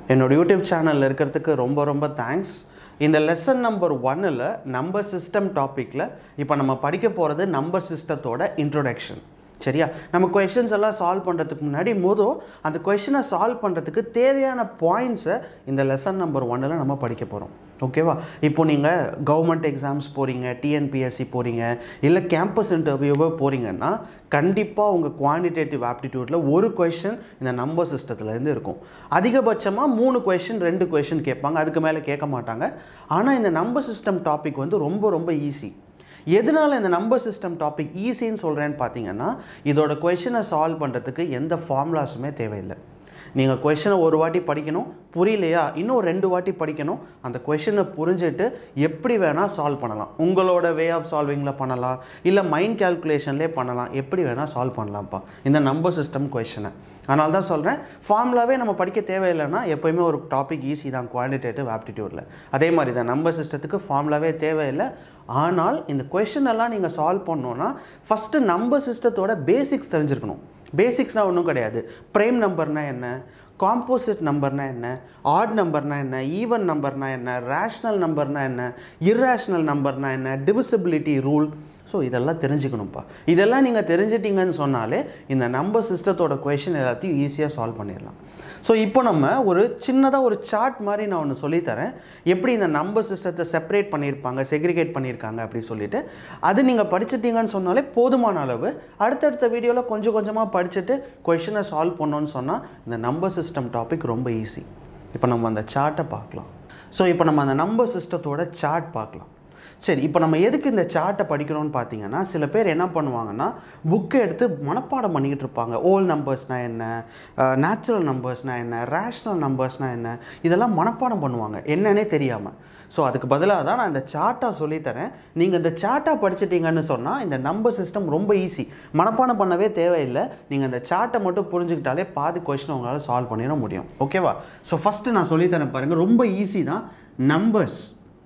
என்னோட யூடியூப் சேனலில் இருக்கிறதுக்கு ரொம்ப தேங்க்ஸ். இந்த லெசன் நம்பர் 1ல் நம்பர் சிஸ்டம் டாப்பிக்கில் இப்போ நம்ம படிக்க போகிறது நம்பர் சிஸ்டத்தோட இன்ட்ரோடக்ஷன். சரியா? நம்ம கொஷின்ஸ் எல்லாம் சால்வ் பண்ணுறதுக்கு முன்னாடி அந்த கொஷினை சால்வ் பண்ணுறதுக்கு தேவையான பாயிண்ட்ஸை இந்த லெசன் நம்பர் 1ல் நம்ம படிக்க போகிறோம். ஓகேவா? இப்போ நீங்கள் கவர்மெண்ட் எக்ஸாம்ஸ் போகிறீங்க, டிஎன்பிஎஸ்சி போகிறீங்க, இல்லை கேம்பஸ் இன்டர்வியூவோ போகிறீங்கன்னா கண்டிப்பாக உங்கள் குவான்டிடேட்டிவ் ஆப்டிடியூட்டில் ஒரு கொஷின் இந்த நம்பர் சிஸ்டத்துலேருந்து இருக்கும். அதிகபட்சமாக 3 கொஷின் 2 கொஷின் கேட்பாங்க, அதுக்கு மேலே கேட்க மாட்டாங்க. ஆனால் இந்த நம்பர் சிஸ்டம் டாபிக் வந்து ரொம்ப ஈஸி. எதனால் இந்த நம்பர் சிஸ்டம் டாபிக் ஈஸின்னு சொல்கிறேன்னு பார்த்தீங்கன்னா, இதோட கொஷினை சால்வ் பண்ணுறதுக்கு எந்த ஃபார்முலாஸுமே தேவையில்லை. நீங்கள் கொஷினை ஒரு வாட்டி படிக்கணும், புரியலையா இன்னும் 2 வாட்டி படிக்கணும். அந்த கொஷினை புரிஞ்சுட்டு எப்படி வேணால் சால்வ் பண்ணலாம். உங்களோட வே ஆஃப் சால்விங்கில் பண்ணலாம், இல்லை மைண்ட் கேல்குலேஷன்லேயே பண்ணலாம், எப்படி வேணால் சால்வ் பண்ணலாம்ப்பா இந்த நம்பர் சிஸ்டம் கொஷினை. அதனால தான் சொல்கிறேன், ஃபார்முலாவே நம்ம படிக்க தேவையில்லைன்னா எப்போயுமே ஒரு டாபிக் ஈஸி தான் குவான்டிடேட்டிவ் ஆப்டிடியூடில். அதே மாதிரி தான் நம்பர் சிஸ்டத்துக்கு ஃபார்முலாவே தேவையில்லை. ஆனால் இந்த கொஷின் எல்லாம் நீங்கள் சால்வ் பண்ணோன்னா ஃபஸ்ட்டு நம்பர் சிஸ்டத்தோட பேசிக்ஸ் தெரிஞ்சிருக்கணும். பேசிக்ஸ்னால் ஒன்றும் கிடையாது. ப்ரைம் நம்பர்னால் என்ன, காம்போசிட் நம்பர்னால் என்ன, ஆட் நம்பர்னால் என்ன, ஈவன் நம்பர்னால் என்ன, ரேஷ்னல் நம்பர்னால் என்ன, இர்ரேஷ்னல் நம்பர்னால் என்ன, டிவிசிபிலிட்டி ரூல். ஸோ இதெல்லாம் தெரிஞ்சுக்கணும்ப்பா. இதெல்லாம் நீங்கள் தெரிஞ்சிட்டிங்கன்னு சொன்னாலே இந்த நம்பர் சிஸ்டத்தோட கொஷின் எல்லாத்தையும் ஈஸியாக சால்வ் பண்ணிடலாம். ஸோ இப்போ நம்ம ஒரு சின்னதாக ஒரு சார்ட் மாதிரி நான் ஒன்று சொல்லித்தரேன், எப்படி இந்த நம்பர் சிஸ்டத்தை செப்பரேட் பண்ணியிருப்பாங்க, செக்ரிகேட் பண்ணியிருக்காங்க அப்படின்னு சொல்லிட்டு. அது நீங்கள் படிச்சிட்டிங்கன்னு சொன்னாலே போதுமான அளவு. அடுத்தடுத்த வீடியோவில் கொஞ்சமாக படிச்சுட்டு கொஷினை சால்வ் பண்ணோன்னு சொன்னால் இந்த நம்பர் சிஸ்டம் டாபிக் ரொம்ப ஈஸி. இப்போ நம்ம அந்த சார்ட்டை பார்க்கலாம். ஸோ இப்போ நம்ம அந்த நம்பர் சிஸ்டத்தோட சார்ட் பார்க்கலாம். சரி, இப்போ நம்ம எதுக்கு இந்த சார்ட்டை படிக்கிறோன்னு பார்த்தீங்கன்னா, சில பேர் என்ன பண்ணுவாங்கன்னா புக்கை எடுத்து மனப்பாடம் பண்ணிக்கிட்டு இருப்பாங்க. ஓல் நம்பர்ஸ்னால் என்ன, நேச்சுரல் நம்பர்ஸ்னால் என்ன, ரேஷ்னல் நம்பர்ஸ்னால் என்ன, இதெல்லாம் மனப்பாடம் பண்ணுவாங்க என்னன்னே தெரியாமல். ஸோ அதுக்கு பதிலாக தான் நான் இந்த சார்ட்டாக சொல்லித்தரேன். நீங்கள் இந்த சார்ட்டாக படிச்சிட்டிங்கன்னு சொன்னால் இந்த நம்பர் சிஸ்டம் ரொம்ப ஈஸி. மனப்பாடம் பண்ணவே தேவையில்லை. நீங்கள் இந்த சார்ட்டை மட்டும் புரிஞ்சுக்கிட்டாலே பாதி கொஸ்டின் உங்களால் சால்வ் பண்ணிட முடியும். ஓகேவா? ஸோ ஃபஸ்ட்டு நான் சொல்லித்தரேன் பாருங்கள், ரொம்ப ஈஸி தான். நம்பர்ஸ்.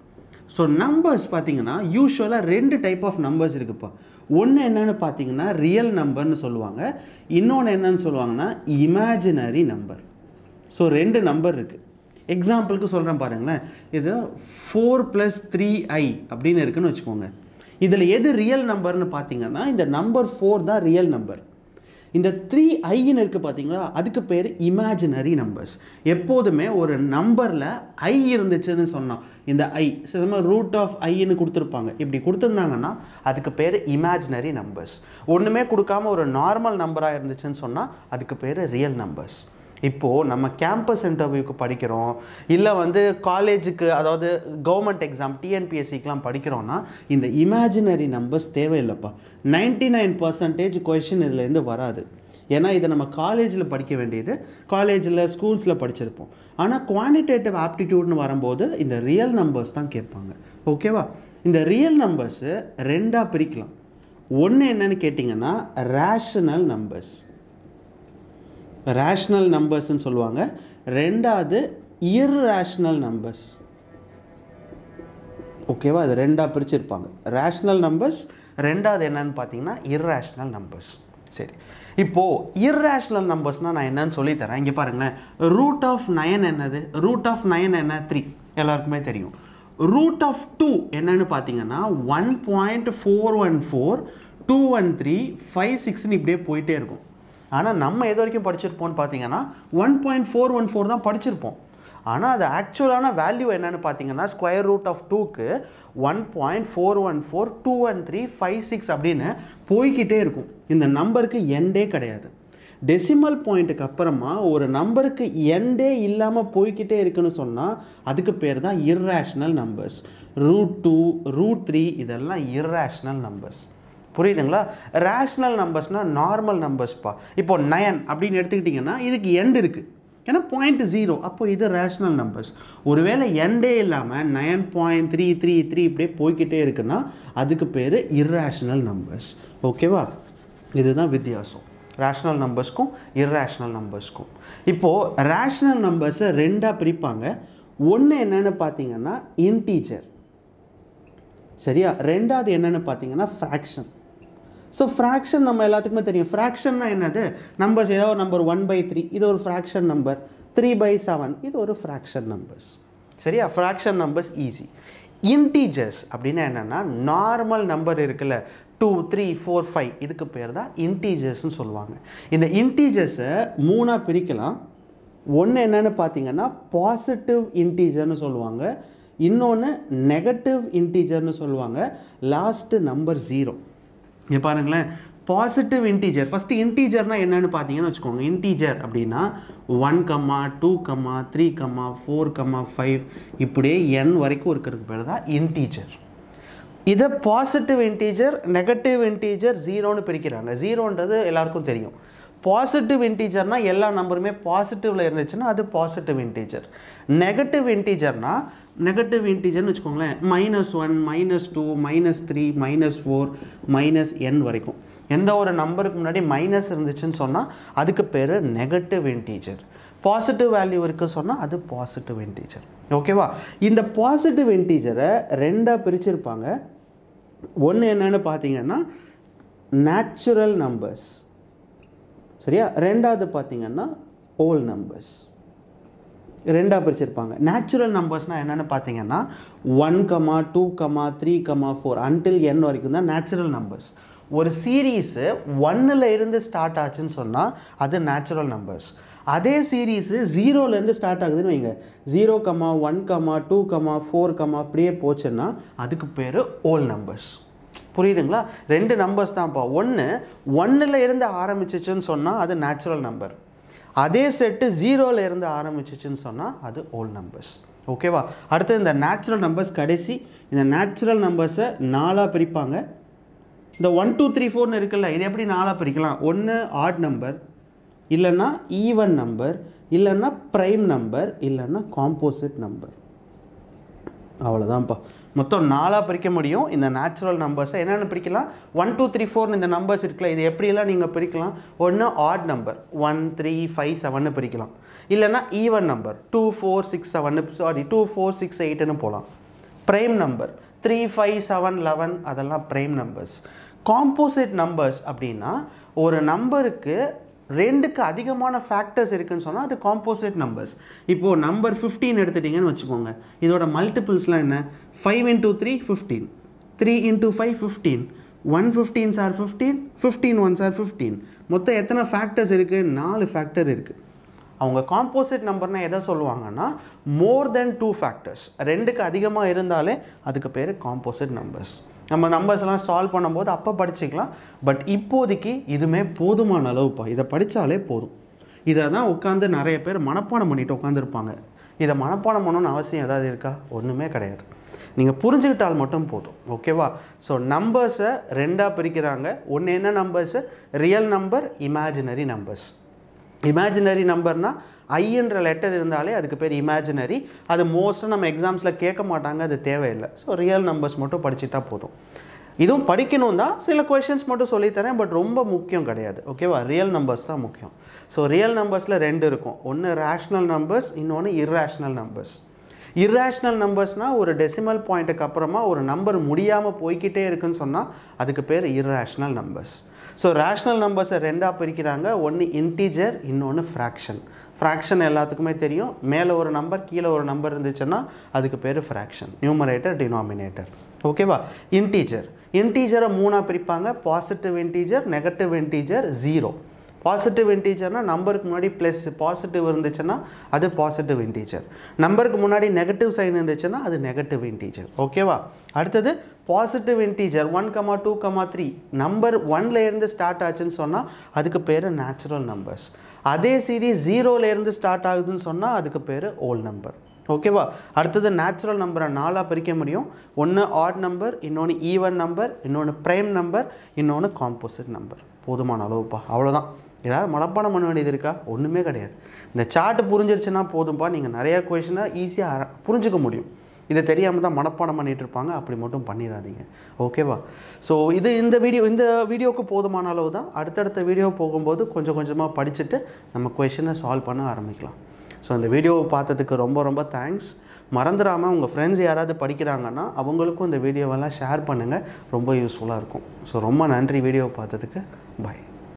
ஸோ நம்பர்ஸ் பார்த்தீங்கன்னா யூஸ்வலாக 2 டைப் ஆஃப் நம்பர்ஸ் இருக்குப்பா. ஒன்று என்னென்னு பார்த்தீங்கன்னா ரியல் நம்பர்னு சொல்லுவாங்க, இன்னொன்று என்னன்னு சொல்லுவாங்கன்னா இமேஜினரி நம்பர். ஸோ 2 நம்பர் இருக்குது. எக்ஸாம்பிளுக்கு சொல்கிறேன் பாருங்களேன், இது 4 + 3i அப்படின்னு இருக்குன்னு வச்சுக்கோங்க. இதில் எது ரியல் நம்பர்னு பார்த்தீங்கன்னா இந்த நம்பர் 4 தான் ரியல் நம்பர். இந்த 3iன்னு இருக்குது பார்த்தீங்களா, அதுக்கு பேர் இமேஜினரி நம்பர்ஸ். எப்போதுமே ஒரு நம்பரில் ஐ இருந்துச்சுன்னு சொன்னால் இந்த ஐ ரூட் ஆஃப் ஐன்னு கொடுத்துருப்பாங்க. இப்படி கொடுத்துருந்தாங்கன்னா அதுக்கு பேர் இமேஜினரி நம்பர்ஸ். ஒன்றுமே கொடுக்காம ஒரு நார்மல் நம்பராக இருந்துச்சுன்னு சொன்னால் அதுக்கு பேர் ரியல் நம்பர்ஸ். இப்போது நம்ம கேம்பஸ் இன்டர்வியூக்கு படிக்கிறோம், இல்லை காலேஜுக்கு, அதாவது கவர்மெண்ட் எக்ஸாம் டிஎன்பிஎஸ்சிக்கெலாம் படிக்கிறோன்னா இந்த இமேஜினரி நம்பர்ஸ் தேவையில்லைப்பா. 99% கொஷின் இதுலேருந்து வராது. ஏன்னா இதை நம்ம காலேஜில் படிக்க வேண்டியது, காலேஜில் ஸ்கூல்ஸில் படிச்சிருப்போம். ஆனால் குவான்டிடேட்டிவ் ஆப்டிடியூட்னு வரும்போது இந்த ரியல் நம்பர்ஸ் தான் கேட்பாங்க. ஓகேவா? இந்த ரியல் நம்பர்ஸு 2ஆக பிரிக்கலாம். ஒன்று என்னன்னு கேட்டிங்கன்னா ரேஷனல் நம்பர்ஸ், ரேஷ்னல் நம்பர்ஸ்ன்னு சொல்லுவாங்க. ரெண்டாவது இர்ரேஷ்னல் நம்பர்ஸ். ஓகேவா? அது 2ஆக பிரிச்சிருப்பாங்க. ரேஷ்னல் நம்பர்ஸ், ரெண்டாவது என்னன்னு பார்த்தீங்கன்னா இர்ரேஷ்னல் நம்பர்ஸ். சரி, இப்போது இர்ரேஷ்னல் நம்பர்ஸ்னால் நான் என்னன்னு சொல்லித்தரேன். இங்கே பாருங்களேன், ரூட் ஆஃப் 9 என்னது? ரூட் ஆஃப் 9 என்ன? 3. எல்லாருக்குமே தெரியும். ரூட் ஆஃப் 2 என்னன்னு பார்த்தீங்கன்னா 1.414 213 56ன்னு இப்படியே போயிட்டே இருக்கும். ஆனால் நம்ம எது வரைக்கும் படிச்சிருப்போம்னு பார்த்தீங்கன்னா 1.414 தான் படிச்சிருப்போம். ஆனால் அது ஆக்சுவலான வேல்யூ என்னென்னு பார்த்தீங்கன்னா ஸ்கொயர் ரூட் ஆஃப் 2க்கு 1.414 213 56 அப்படின்னு போய்கிட்டே இருக்கும். இந்த நம்பருக்கு எண்டே கிடையாது. டெசிமல் பாயிண்ட்டுக்கு அப்புறமா ஒரு நம்பருக்கு எண்டே இல்லாமல் போய்கிட்டே இருக்குன்னு சொன்னால் அதுக்கு பேர் தான் இர்ரேஷ்னல் நம்பர்ஸ். ரூட் 2 ரூட் 3 இதெல்லாம் இர்ரேஷ்னல் நம்பர்ஸ். புரியுதுங்களா? ரேஷ்னல் நம்பர்ஸ்னால் நார்மல் நம்பர்ஸ்ப்பா. இப்போ 9 அப்படின்னு எடுத்துக்கிட்டிங்கன்னா இதுக்கு எண்ட் இருக்குது, ஏன்னா 0.0, அப்போ இது ரேஷ்னல் நம்பர்ஸ். ஒருவேளை எண்டே இல்லாமல் 9.333 இப்படியே போய்கிட்டே இருக்குன்னா அதுக்கு பேர் இர்ரேஷ்னல் நம்பர்ஸ். ஓகேவா? இதுதான் வித்தியாசம் ரேஷ்னல் நம்பர்ஸ்க்கும் இர்ரேஷ்னல் நம்பர்ஸ்க்கும். இப்போது ரேஷ்னல் நம்பர்ஸை 2ஆக பிரிப்பாங்க. ஒன்று என்னென்னு பார்த்தீங்கன்னா இன்டீஜர், சரியா? ரெண்டாவது என்னென்னு பார்த்தீங்கன்னா ஃப்ராக்ஷன். ஸோ ஃப்ராக்ஷன் நம்ம எல்லாத்துக்குமே தெரியும். ஃப்ராக்ஷன்னா என்னது? நம்பர்ஸ் ஏதாவது நம்பர் 1/3 இது ஒரு ஃப்ராக்ஷன் நம்பர். 3/7 இது ஒரு fraction numbers. சரியா? fraction numbers easy. Integers அப்படின்னா என்னன்னா நார்மல் நம்பர் இருக்குல்ல 2 3 4 5 இதுக்கு பேர் தான் இன்டீஜர்ஸ்னு சொல்லுவாங்க. இந்த இன்டீஜர்ஸை மூணா பிரிக்கலாம். ஒன்று என்னன்னு பார்த்தீங்கன்னா பாசிட்டிவ் இன்டீஜர்னு சொல்லுவாங்க, இன்னொன்று நெகட்டிவ் இன்டீஜர்னு சொல்லுவாங்க, லாஸ்ட்டு நம்பர் 0. இங்கே பாருங்களேன், பாசிட்டிவ் இன்டீஜர் ஃபஸ்ட்டு இன்டீஜர்னால் என்னென்னு பார்த்தீங்கன்னு வச்சுக்கோங்க. இன்டீஜர் அப்படின்னா 1, 2, 3, 4, 5 இப்படியே n வரைக்கும் இருக்கிறதுக்கு பேர் தான் இன்டீஜர். இதை பாசிட்டிவ் இன்டீஜர் நெகட்டிவ் இன்டீஜர் 0ன்னு பிரிக்கிறாங்க. 0ன்றது எல்லாருக்கும் தெரியும். பாசிட்டிவ் இன்டீஜர்னால் எல்லா நம்பருமே பாசிட்டிவில் இருந்துச்சுன்னா அது பாசிட்டிவ் இன்டீஜர். நெகட்டிவ் இன்டீஜர்னால் நெகட்டிவ் இன்டீஜர்னு வச்சுக்கோங்களேன், -1 -2 -3 -4 -n வரைக்கும் எந்த ஒரு நம்பருக்கு முன்னாடி மைனஸ் இருந்துச்சுன்னு சொன்னால் அதுக்கு பேர் நெகட்டிவ் இன்டீஜர். பாசிட்டிவ் வேல்யூ இருக்குது சொன்னால் அது பாசிட்டிவ் இன்டீஜர். ஓகேவா? இந்த பாசிட்டிவ் இன்டீஜரை ரெண்டாக பிரிச்சிருப்பாங்க. ஒன்று என்னென்னு பார்த்தீங்கன்னா நேச்சுரல் நம்பர்ஸ், சரியா? ரெண்டாவது பார்த்தீங்கன்னா ஹோல் நம்பர்ஸ். ரெண்டாக பிரிச்சிருப்பாங்க. நேச்சுரல் நம்பர்ஸ்னால் என்னென்னு பார்த்தீங்கன்னா 1, 2, 3, 4 until n வரைக்கும் தான் நேச்சுரல் நம்பர்ஸ். ஒரு சீரீஸு 1ல் இருந்து ஸ்டார்ட் ஆச்சுன்னு சொன்னால் அது நேச்சுரல் நம்பர்ஸ். அதே சீரீஸு 0லேருந்து ஸ்டார்ட் ஆகுதுன்னு வைங்க, 0, 1, 2, 4 அப்படியே போச்சுன்னா அதுக்கு பேர் ஹோல் நம்பர்ஸ். புரியுதுங்களா? ரெண்டு நம்பர்ஸ் தான்ப்பா. ஒன்று 1ல் இருந்து ஆரம்பிச்சிச்சுன்னு சொன்னால் அது நேச்சுரல் நம்பர், அதே செட்டு 0ல் இருந்து ஆரம்பிச்சிச்சுன்னு சொன்னால் அது ஹோல் நம்பர்ஸ். ஓகேவா? அடுத்து இந்த நேச்சுரல் நம்பர்ஸ் கடைசி. இந்த நேச்சுரல் நம்பர்ஸை 4ஆக பிரிப்பாங்க. இந்த 1 2 3 4ன்னு இருக்குல்ல, இது எப்படி 4ஆக பிரிக்கலாம்? ஒன்று ஆட் நம்பர், இல்லைன்னா ஈவன் நம்பர், இல்லைன்னா ப்ரைம் நம்பர், இல்லைன்னா காம்போசிட் நம்பர். அவ்வளோதான்ப்பா. மொத்தம் 4ஆக பிரிக்க முடியும். இந்த நேச்சுரல் நம்பர்ஸை என்னென்னு பிரிக்கலாம்? 1 2 3 4 இந்த நம்பர்ஸ் இருக்குல்ல, இது எப்படியெல்லாம் நீங்கள் பிரிக்கலாம்? ஒன்று ஆட் நம்பர் 1 3 5 7ன்னு பிரிக்கலாம், இல்லைன்னா ஈவன் நம்பர் 2 4 6 7 2 4 6 8ன்னு போகலாம். ப்ரைம் நம்பர் 3 5 7 11 அதெல்லாம் ப்ரைம் நம்பர்ஸ். காம்போசிட் நம்பர்ஸ் அப்படின்னா ஒரு நம்பருக்கு 2க்கு அதிகமான ஃபேக்டர்ஸ் இருக்குன்னு சொன்னால் அது காம்போசிட் நம்பர்ஸ். இப்போது நம்பர் 15 எடுத்துட்டிங்கன்னு வச்சுக்கோங்க, இதோட மல்டிபிள்ஸ்லாம் என்ன? 5 × 3 15, 3 × 5 15, 1 15s are 15, 15 1s are 15. மொத்தம் எத்தனை ஃபேக்டர்ஸ் இருக்குது? 4 ஃபேக்டர் இருக்குது. அவங்க காம்போசிட் நம்பர்னால் எதை சொல்லுவாங்கன்னா மோர் தென் 2 ஃபேக்டர்ஸ், 2க்கு அதிகமாக இருந்தாலே அதுக்கு பேர் காம்போசிட் நம்பர்ஸ். நம்ம நம்பர்ஸ்லாம் சால்வ் பண்ணும்போது அப்போ படிச்சுக்கலாம். பட் இப்போதைக்கு இதுவுமே போதுமான அளவுப்பா. இதை படித்தாலே போதும். இதை தான் உட்காந்து நிறைய பேர் மனப்பாடம் பண்ணிட்டு உட்காந்துருப்பாங்க. இதை மனப்பாடம் பண்ணணும்னு அவசியம் ஏதாவது இருக்கா? ஒன்றுமே கிடையாது. நீங்கள் புரிஞ்சுக்கிட்டால் மட்டும் போதும். ஓகேவா? ஸோ நம்பர்ஸை ரெண்டாக பிரிக்கிறாங்க. ஒன்று என்ன numbers? Real number, imaginary numbers. Imaginary நம்பர்னால் ஐன்ற லெட்டர் இருந்தாலே அதுக்கு பேர் இமேஜினரி. அது மோஸ்ட்டாக நம்ம எக்ஸாம்ஸில் கேட்க மாட்டாங்க, அது தேவையில்லை. ஸோ ரியல் நம்பர்ஸ் மட்டும் படிச்சுட்டா போதும். இதுவும் படிக்கணும் தான், சில கொஷின்ஸ் மட்டும் சொல்லித்தரேன், பட் ரொம்ப முக்கியம் கிடையாது. ஓகேவா? ரியல் நம்பர்ஸ் தான் முக்கியம். ஸோ ரியல் நம்பர்ஸில் 2 இருக்கும். ஒன்று ரேஷ்னல் நம்பர்ஸ், இன்னொன்று இர்ரேஷ்னல் நம்பர்ஸ். இர்ரேஷ்னல் நம்பர்ஸ்னால் ஒரு டெசிமல் பாயிண்ட்டுக்கு அப்புறமா ஒரு நம்பர் முடியாமல் போய்கிட்டே இருக்குன்னு சொன்னால் அதுக்கு பேர் இர்ரேஷ்னல் நம்பர்ஸ். ஸோ ரேஷ்னல் நம்பர்ஸை ரெண்டாக பிரிக்கிறாங்க. ஒன்று இன்டீஜர், இன்னொன்று ஃப்ராக்ஷன். ஃப்ராக்ஷன் எல்லாத்துக்குமே தெரியும், மேலே ஒரு நம்பர் கீழே ஒரு நம்பர் இருந்துச்சுன்னா அதுக்கு பேர் ஃப்ராக்ஷன், நியூமரேட்டர் டினாமினேட்டர். ஓகேவா? இன்டீஜர், இன்டீஜரை 3ஆக பிரிப்பாங்க. Positive integer, negative integer, 0. Positive இன்டீஜர்னால் நம்பருக்கு முன்னாடி ப்ளஸ் பாசிட்டிவ் இருந்துச்சுன்னா அது பாசிட்டிவ் இன்டீஜர், நம்பருக்கு முன்னாடி நெகட்டிவ் சைன் இருந்துச்சுன்னா அது நெகட்டிவ் இன்டீஜர். ஓகேவா? அடுத்தது பாசிட்டிவ் இன்டீஜர் 1 2 3 நம்பர் 1ல் இருந்து ஸ்டார்ட் ஆச்சுன்னு சொன்னால் அதுக்கு பேர் நேச்சுரல் நம்பர்ஸ். அதே சீரீஸ் 0லேருந்து ஸ்டார்ட் ஆகுதுன்னு சொன்னால் அதுக்கு பேர் ஹோல் நம்பர். ஓகேவா? அடுத்தது நேச்சுரல் நம்பரை 4ஆக பிரிக்க முடியும். ஒன்று ஆட் நம்பர், இன்னொன்று ஈவன் நம்பர், இன்னொன்று ப்ரைம் நம்பர், இன்னொன்று காம்போசிட் நம்பர். போதுமான அளவுப்பா. அவ்வளோதான். ஏதாவது மனப்பாடம் பண்ண வேண்டியது இருக்கா? ஒன்றுமே கிடையாது. இந்த சார்ட்டு புரிஞ்சிருச்சுன்னா போதும்ப்பா. நீங்கள் நிறையா கொஷினை ஈஸியாக புரிஞ்சுக்க முடியும். இதை தெரியாமல் தான் மனப்பாடம் பண்ணிகிட்டு இருப்பாங்க. அப்படி மட்டும் பண்ணிடாதீங்க. ஓகேவா? ஸோ இந்த வீடியோவுக்கு போதுமான அளவு தான். அடுத்தடுத்த வீடியோ போகும்போது கொஞ்சம் கொஞ்சமாக படிச்சுட்டு நம்ம கொஷினை சால்வ் பண்ண ஆரம்பிக்கலாம். ஸோ இந்த வீடியோவை பார்த்ததுக்கு ரொம்ப ரொம்ப தேங்க்ஸ். மறந்துடாமல் உங்கள் ஃப்ரெண்ட்ஸ் யாராவது படிக்கிறாங்கன்னா அவங்களுக்கும் இந்த வீடியோவெல்லாம் ஷேர் பண்ணுங்கள், ரொம்ப யூஸ்ஃபுல்லாக இருக்கும். ஸோ ரொம்ப நன்றி வீடியோவை பார்த்ததுக்கு. பாய்.